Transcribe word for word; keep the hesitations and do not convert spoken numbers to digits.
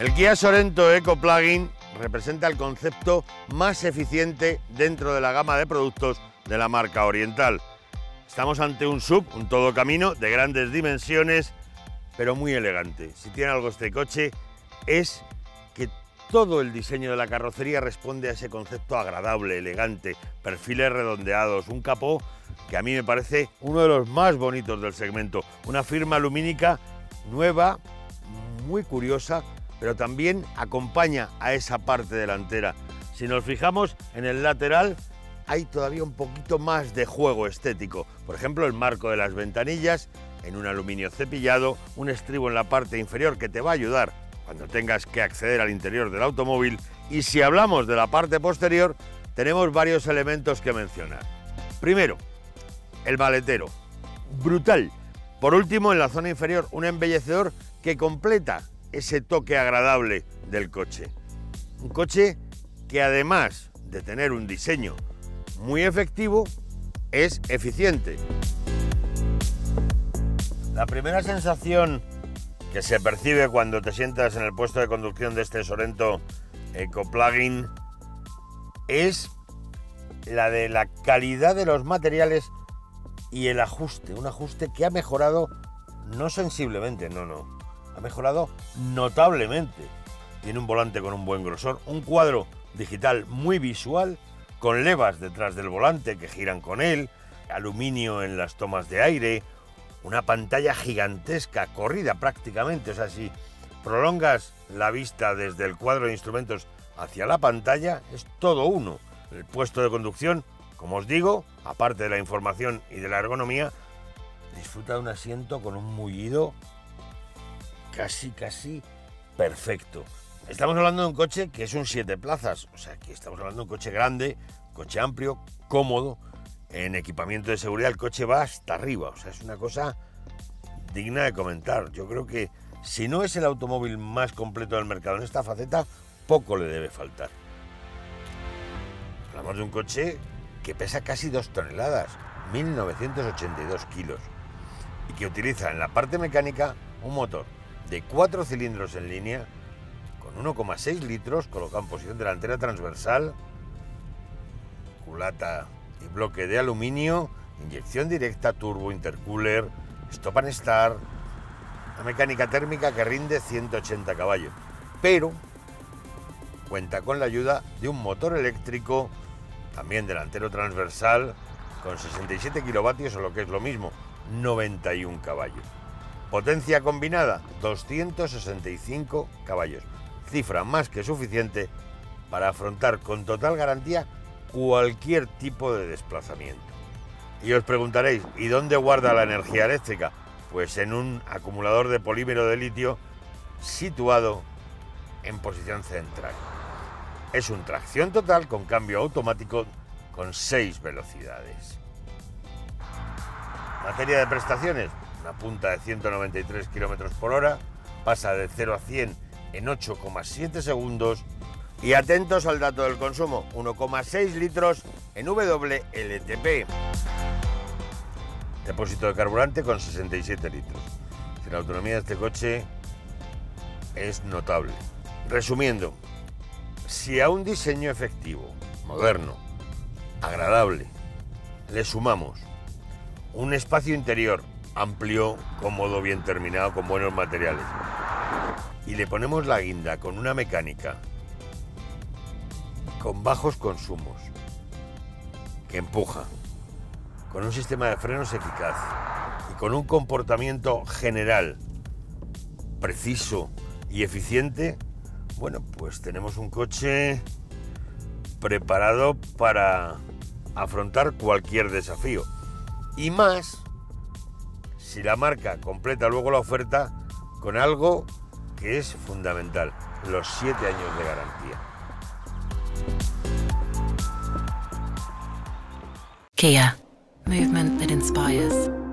El Kia Sorento Eco Plug-in representa el concepto más eficiente dentro de la gama de productos de la marca Oriental. Estamos ante un sub, un todocamino de grandes dimensiones, pero muy elegante. Si tiene algo este coche es que todo el diseño de la carrocería responde a ese concepto agradable, elegante, perfiles redondeados, un capó que a mí me parece uno de los más bonitos del segmento. Una firma lumínica nueva, muy curiosa, pero también acompaña a esa parte delantera. Si nos fijamos en el lateral, hay todavía un poquito más de juego estético. Por ejemplo, el marco de las ventanillas en un aluminio cepillado, un estribo en la parte inferior que te va a ayudar cuando tengas que acceder al interior del automóvil. Y si hablamos de la parte posterior, tenemos varios elementos que mencionar. Primero, el maletero, brutal. Por último, en la zona inferior, un embellecedor que completa ese toque agradable del coche. Un coche que además de tener un diseño muy efectivo, es eficiente. La primera sensación que se percibe cuando te sientas en el puesto de conducción de este Sorento Eco Plug-in es la de la calidad de los materiales y el ajuste, un ajuste que ha mejorado no sensiblemente, no, no, ha mejorado notablemente. Tiene un volante con un buen grosor, un cuadro digital muy visual, con levas detrás del volante que giran con él, aluminio en las tomas de aire, una pantalla gigantesca, corrida prácticamente, o sea, si prolongas la vista desde el cuadro de instrumentos hacia la pantalla, es todo uno. El puesto de conducción, como os digo, aparte de la información y de la ergonomía, disfruta de un asiento con un mullido casi, casi perfecto. Estamos hablando de un coche que es un siete plazas, o sea, que estamos hablando de un coche grande, coche amplio, cómodo. En equipamiento de seguridad el coche va hasta arriba, o sea, es una cosa digna de comentar. Yo creo que si no es el automóvil más completo del mercado en esta faceta, poco le debe faltar. Hablamos de un coche que pesa casi dos toneladas, mil novecientos ochenta y dos kilos, y que utiliza en la parte mecánica un motor de cuatro cilindros en línea, con uno coma seis litros, colocado en posición delantera transversal, culata y bloque de aluminio, inyección directa, turbo, intercooler, stop and start, una mecánica térmica que rinde ciento ochenta caballos, pero cuenta con la ayuda de un motor eléctrico, también delantero transversal, con sesenta y siete kilovatios, o lo que es lo mismo, noventa y un caballos. Potencia combinada, doscientos sesenta y cinco caballos. Cifra más que suficiente para afrontar con total garantía cualquier tipo de desplazamiento. Y os preguntaréis, ¿y dónde guarda la energía eléctrica? Pues en un acumulador de polímero de litio situado en posición central. Es un tracción total con cambio automático con seis velocidades. Materia de prestaciones, una punta de ciento noventa y tres kilómetros por hora, pasa de cero a cien en ocho coma siete segundos. Y atentos al dato del consumo, uno coma seis litros en W L T P. Depósito de carburante con sesenta y siete litros. La autonomía de este coche es notable. Resumiendo, si a un diseño efectivo, moderno, agradable, le sumamos un espacio interior amplio, cómodo, bien terminado, con buenos materiales, y le ponemos la guinda con una mecánica con bajos consumos, que empuja, con un sistema de frenos eficaz y con un comportamiento general preciso y eficiente, bueno, pues tenemos un coche preparado para afrontar cualquier desafío. Y más si la marca completa luego la oferta con algo que es fundamental, los siete años de garantía. Kia, movement that inspires.